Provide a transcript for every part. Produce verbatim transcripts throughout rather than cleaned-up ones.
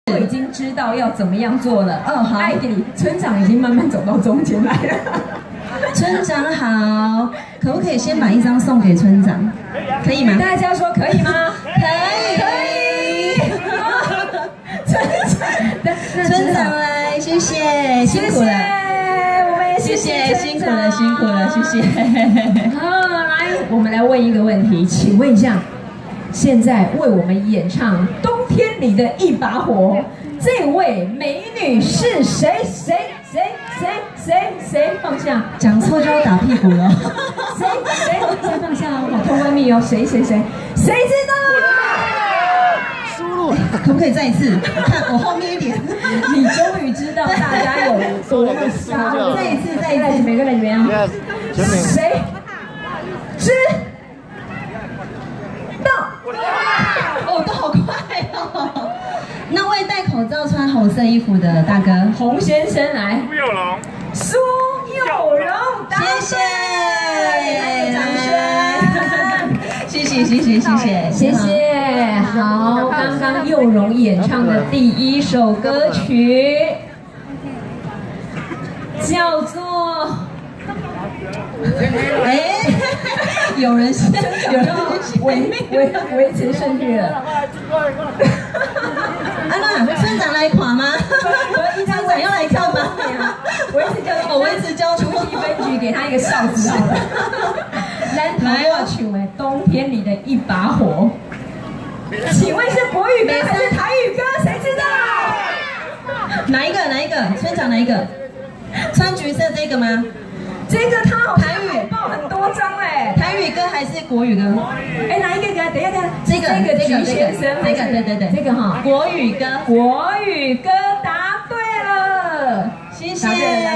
我已经知道要怎么样做了。 嗯，好。 艾迪，村长已经慢慢走到中间来了。 村长好，可不可以先把一张送给村长？可以吗？ 大家说可以吗？ 可以，可以。村长，村长来，谢谢，辛苦了。 我们也谢谢， 辛苦了，辛苦了，谢谢。 好，来，我们来问一个问题，请问一下，现在为我们演唱《冬天里的一把火》，这位美女是谁？谁谁谁谁谁放下？ 讲错就要打屁股了。 谁谁谁放下？我通关密哦，谁谁谁？谁知道？ 输入，可不可以再一次？看我后面一点。 你终于知道大家有多么杀。 再一次，再一次， 每个人员啊。谁知道？ 哦，都好快哦。那位戴口罩、穿红色衣服的大哥， 洪先生来。 苏有荣， 苏有荣， 谢谢，掌声，谢谢，谢谢，谢谢， 谢谢。好，刚刚佑荣演唱的第一首歌曲叫做…… 哎，有人是，有人维维维持顺序了。 安娜，村长来垮吗？村长要来看吗？ 维持交出， 维持交出一分局给他一个哨子好了。来我曲为冬天里的一把火，请问是国语歌还是台语歌？谁知道？ 哪一个？哪一个？村长哪一个？穿橘色这个吗？ 这个他好像海报很多张哎， 台语歌还是国语歌？ 哎，哪一个歌？等一下，等一下， 这个这个橘先生， 这个对对对， 这个哈， 国语歌， 国语歌答对了， 谢谢。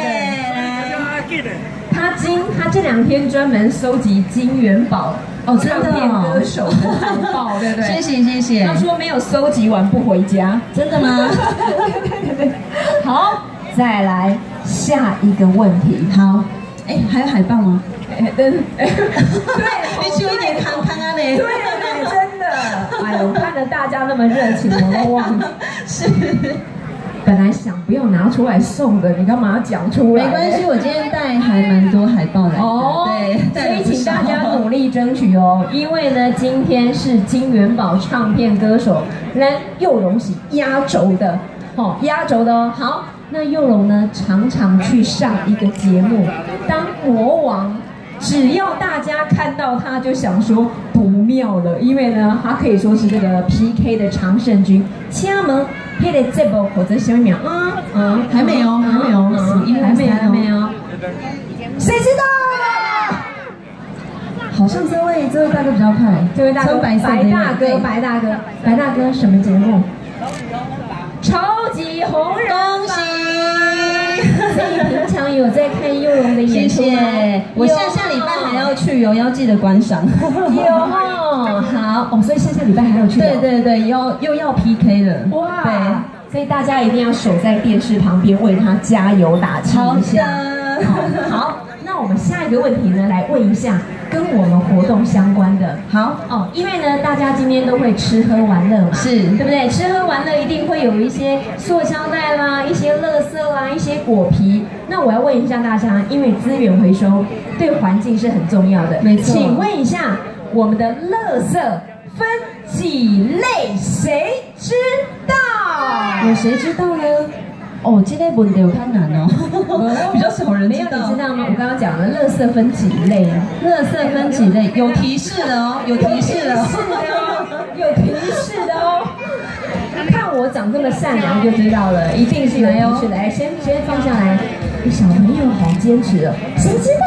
他今他这两天专门收集金元宝哦，真的哦，歌手的海报，对不对？ 谢谢谢谢。 他说没有收集完不回家， 真的吗？ 对对对。好，再来下一个问题。 好。哎，还有海报吗？ 哎，对，对， 你去一点康康啊嘞！ 对，真的。哎呦，我看着大家那么热情，我都忘了。 是。 本来想不要拿出来送的，你干嘛要讲出来？ 没关系，我今天带还蛮多海报来的。哦，对， 所以请大家努力争取哦。因为呢，今天是金元宝唱片歌手来佑荣喜压轴的，哦，压轴的哦。好。那佑荣呢，常常去上一个节目当魔王，只要大家看到他就想说不妙了，因为呢，他可以说是这个 P K 的常胜军。请问，那个节目或者什么秒？嗯嗯， 还没有，还没有， 还没有，还没有。谁知道？ 好像这位这位大哥比较快， 这位大哥，白大哥，白大哥，白大哥，什么节目？超级红人， 恭喜！ 所以平常有在看佑荣的演出吗？谢谢。 我下下礼拜还要去哦，要记得观赏。 有哦，好哦，所以下下礼拜还要去。 对对对，要又要 P K 了。 哇！对，所以大家一定要守在电视旁边为他加油打气一下。好，好，那我们下一个问题呢，来问一下跟我们活动相关的。好哦，因为呢，大家今天都会吃喝玩乐嘛，是对不对？吃喝玩乐一定会有一些塑胶袋啦、一些垃圾啦、一些果皮。那我要问一下大家，因为资源回收对环境是很重要的，没错。请问一下，我们的垃圾分几类？谁知道？ 有谁知道呢？哦，这类问题有太难哦，比较少人知道。 没有，你知道吗？我刚刚讲了，垃圾分几类啊？ 垃圾分几类？有提示的哦，有提示的哦， 有提示的哦。看我长这么善良就知道了，一定是有提示的。来，先先放下来。小朋友好坚持哦，谁知道？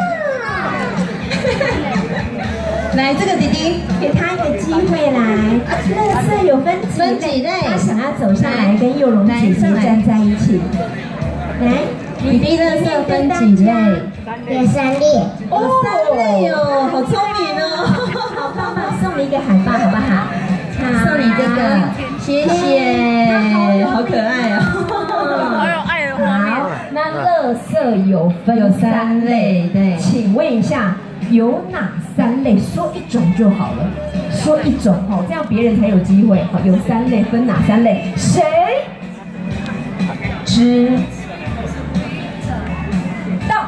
来，这个弟弟， 给他一个机会来。垃圾有分几分几类？ 他想要走上来跟佑荣姐姐站在一起。来， 弟弟垃圾分几类？ 有三列。 哦，三类哦，好聪明哦。 好棒棒，送你一个海报好不好？ 送你这个，谢谢，好可爱哦。 好有爱的画面。 好，那垃圾有分有三类，对， 请问一下。有哪三类？说一种就好了，说一种哦，这样别人才有机会。好，有三类，分哪三类？谁知道。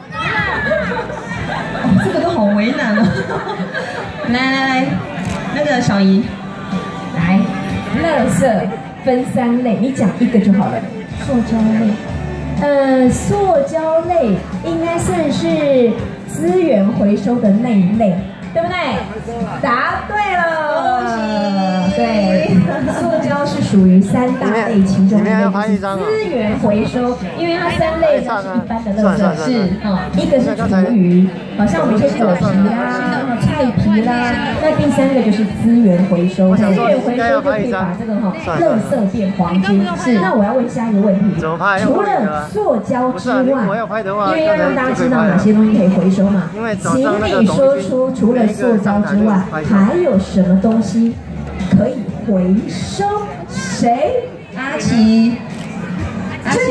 哦、这个都好为难哦。来来来，那个小姨， 来，垃圾分三类，你讲一个就好了。塑胶类，呃，塑胶类应该算是资源回收的那一类，对不对？答对了，恭喜！对，塑胶是属于三大类其中一类，就是资源回收，因为它三类呢是一般的垃圾，是啊，一个是厨余，好像我们一些果皮啦、菜皮啦，那第三个就是资源回收，资源回收就可以把这个哈垃圾变黄金。是，那我要问下一个问题，除了塑胶之外，因为要让大家知道哪些东西可以回收嘛，请你说出除了塑胶之外，还有什么东西可以回收？谁？ 阿奇，阿奇，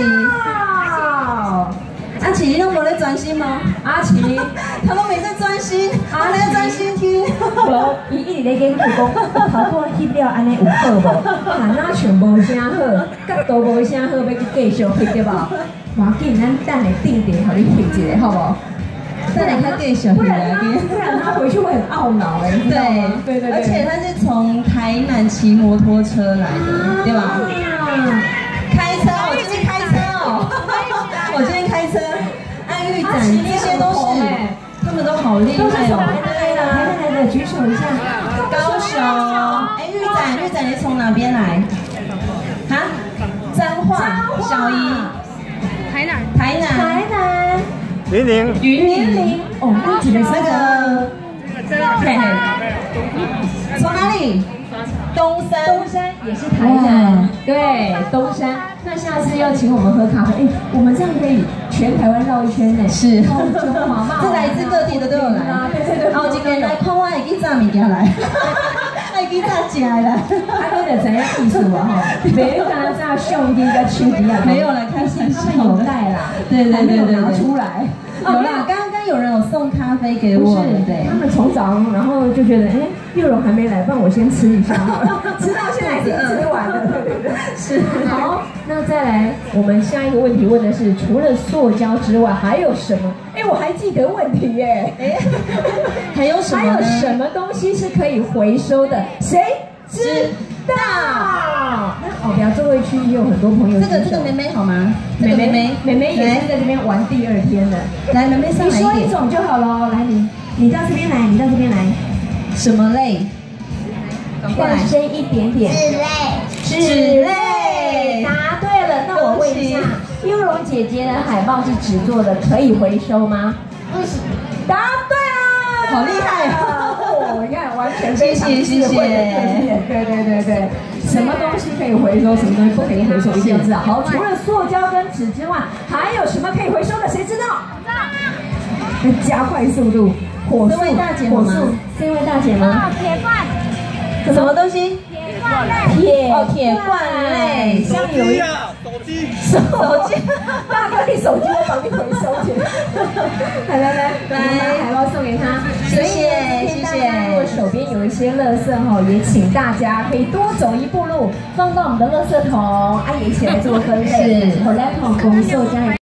阿奇，你都没在专心吗？ 阿奇， 他都没在专心，阿在专心听。 无，伊一直在跟佢讲，头拄翕了安尼有好无？喊哪像无啥好，角度无啥好，要去继续翕对无？无要紧，咱等下定点，互你翕一下，好无？ 再来他继续回来， 不然他回去会很懊恼哎。对对对， 而且他是从台南骑摩托车来的，对吧？开车，我今天开车哦，我今天开车，爱玉展这些都是，他们都好厉害哦。 来了来了来了，举手一下。 高雄，哎，玉展玉展，你从哪边来？啊？彰化，小姨。 台南。 台南。 台南。 云林， 云林， 哦，那几个那个，嘿嘿，从哪里？东山， 东山也是台南，对，东山。那下次要请我们喝咖啡，哎，我们这样可以全台湾绕一圈呢。 是， 这来自各地的都有来。 对对对， 然后今天来看我会去炸物件来，会去炸食的啦。 啊，你就知影意思啊哈，别干炸兄弟跟兄弟啊。 没有了，开玩笑， 他们有带啦， 对对对对， 拿出来。 有啦，刚刚有人有送咖啡给我，对， 他们从早上，然后就觉得，哎，佑荣还没来，不然我先吃一下，吃到现在已经吃完了，对对对，是。好，那再来，我们下一个问题问的是，除了塑胶之外，还有什么？哎，我还记得问题耶，哎， 还有什么？ 还有什么东西是可以回收的？谁知道？那哦，表座位区也有很多朋友。 这个这个妹妹好吗？ 妹妹妹妹妹也是在这边玩第二天的。 来，妹妹上来一点。 你说一种就好了。来，你你到这边来，你到这边来。 什么类？ 大声一点点。纸类。纸类。答对了。那我问一下，优荣姐姐的海报是纸做的，可以回收吗？不行。答对了。 好厉害啊！ 哦，你看，完全非常智慧。对对对对。什么东西可以回收，什么东西不可以回收，一定要知道。好，除了塑胶跟纸之外，还有什么可以回收的？谁知道？加快速度，火速，火速，是因为大姐吗？ 铁罐。 什么东西？ 铁罐类。 铁哦，铁罐类。 像有一手机， 手机，大哥，你手机我帮你回收去。来来来，来，把海报送给他。 谢谢谢谢。 如果手边有一些垃圾哈，也请大家可以多走一步路，放到我们的垃圾桶，啊，也一起来做分类。是，我来桶公塑加。